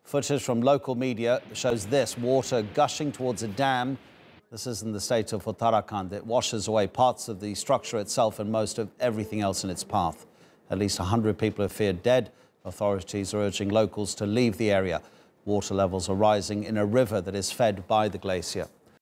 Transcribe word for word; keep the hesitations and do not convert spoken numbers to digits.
Footage from local media shows this, water gushing towards a dam. This is in the state of Uttarakhand. It washes away parts of the structure itself and most of everything else in its path. At least one hundred people are feared dead. Authorities are urging locals to leave the area. Water levels are rising in a river that is fed by the glacier.